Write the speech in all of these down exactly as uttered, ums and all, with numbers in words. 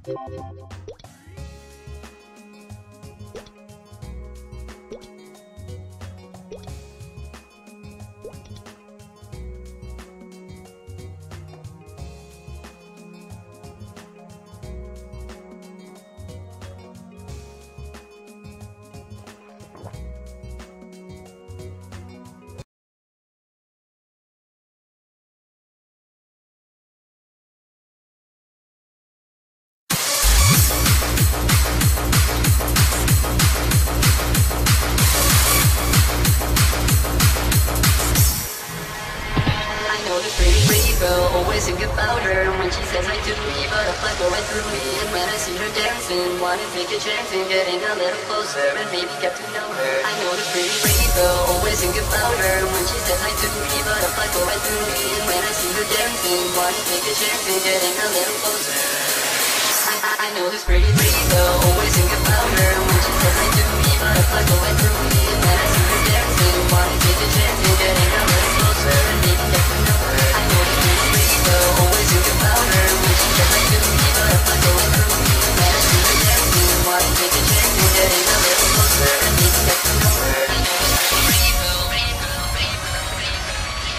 Think about her when she says I do me, butterflies go right through me. And when I see her dancing, wanna take a chance and getting a little closer and maybe get to know her. I know this pretty pretty girl, always think about her when she says I do me, butterflies go right through me. And when I see her dancing, wanna take a chance and getting a little closer. I, I, I know this pretty pretty girl, always think about her when she says I do me, butterflies go right through me. And when I see her dancing, wanna take a chance and getting a little closer and maybe get to know her. I know this pretty pretty girl, always think about her when she says I do me, butterflies go right through me. And when I see her dancing, wanna take a chance and getting a little closer and maybe get to know her. I know this pretty pretty girl, pretty girl, pretty girl, pretty girl.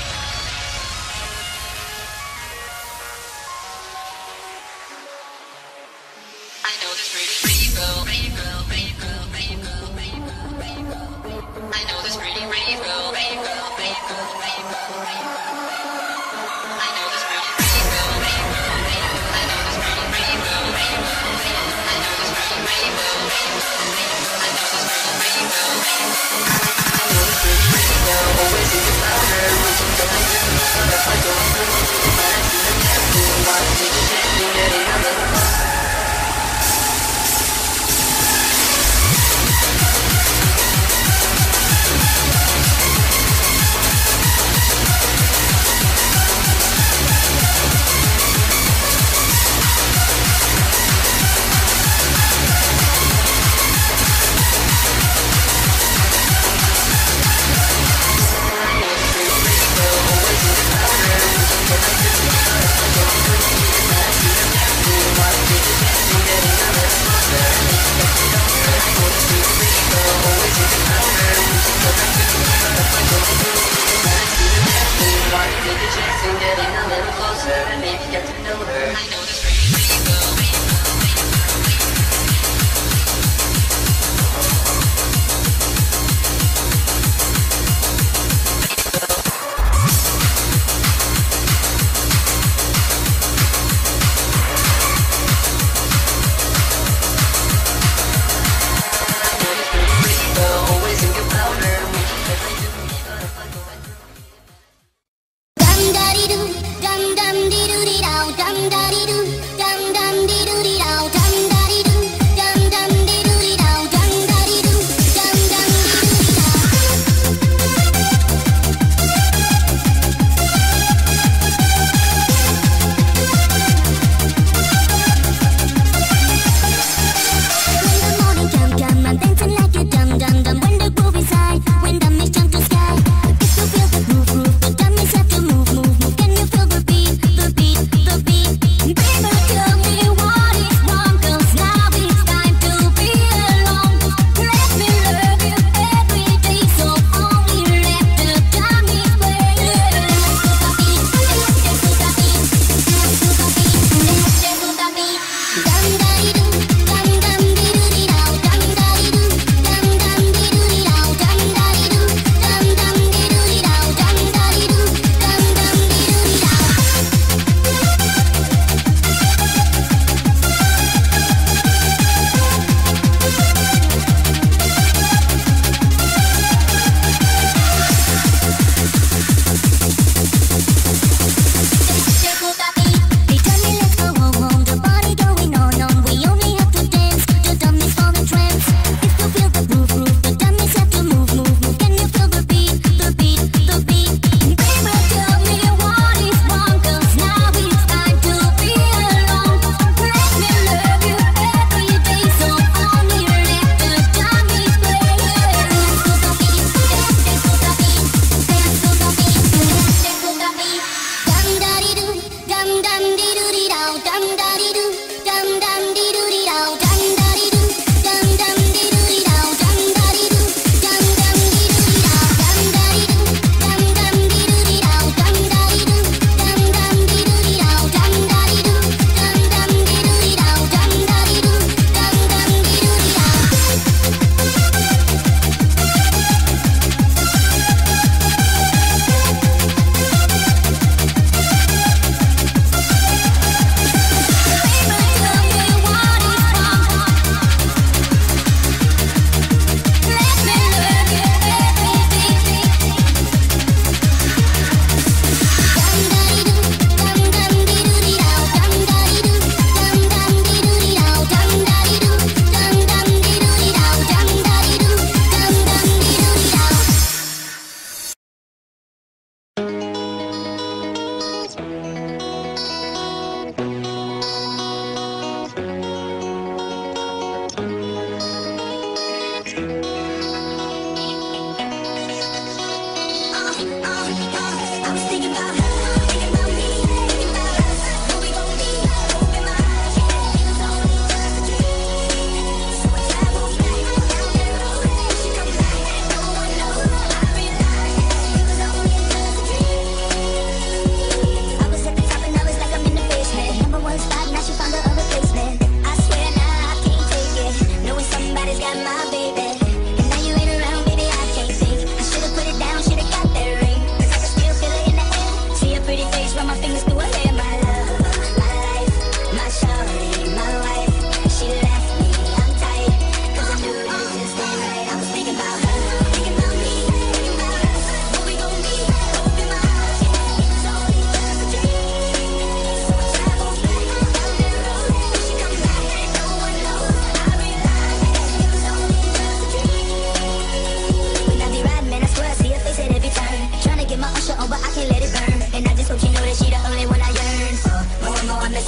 I know this pretty pretty girl, pretty girl, pretty girl, pretty girl, pretty girl, pretty girl. I know this pretty pretty girl, pretty girl, pretty girl, pretty girl, pretty girl. I know this pretty pretty girl, pretty girl, pretty girl. I know this pretty pretty girl, pretty girl, pretty girl. I know this pretty pretty girl, pretty girl, pretty girl. I know this pretty pretty girl, pretty girl. I know this pretty pretty girl, always think about her when she says I do me, butterflies go right through me. When I see her dancing, wanna take a chance and getting a little closer.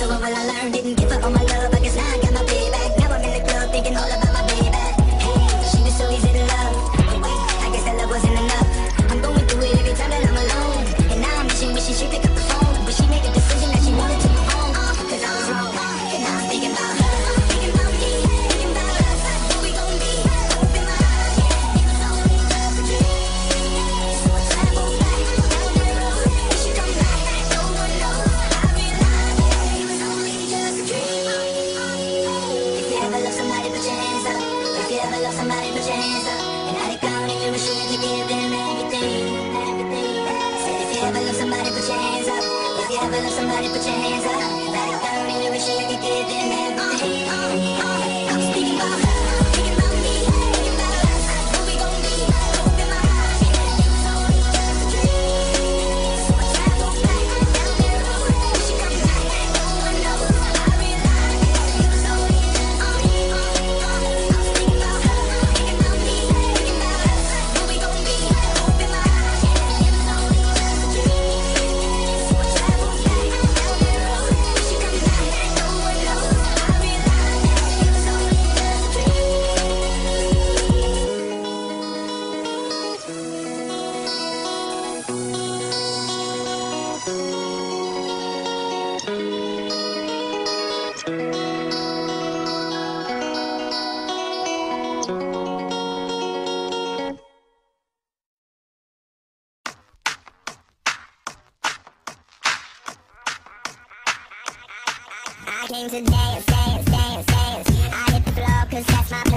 so what will I learn? Didn't give her all my love, I guess now I got my payback. Now I'm in the club thinking all about my baby. Hey, she was so easy to love, but wait, I guess that love wasn't enough. I'm going through it every time that I'm alone, and now I'm wishing, wishing she pick up the phone, but she made a decision that she wanted to move home, cause I was wrong, and now I'm thinking about her, thinking about me, thinking about us, what we gon' be, hope in my eyes, it was only just a dream, so I travel back down that road, we should come back, no one knows, I realize it was only just a dream. If you ever love somebody, put your hands up. If you ever love somebody, put your hands up. And I count if you wish you could give them everything, everything. Said if you ever love somebody, put your hands up. If you ever love somebody, put your hands up. And I count if you wish you could give them everything. I was thinking about her, thinking about me, thinking about us, what we gon' be, hope in my eyes, it was only just a dream. So I travel back down that road, we should come back, no one knows, I realize it was only just a dream. I was thinking about her, thinking about me, thinking about us, what we gon' be, hope in my eyes, it was only just a dream. So I travel back down that road, we should come back, no one knows, I realize it was only just a dream. I came to dance, dance, dance, dance. I hit the floor 'cause that's my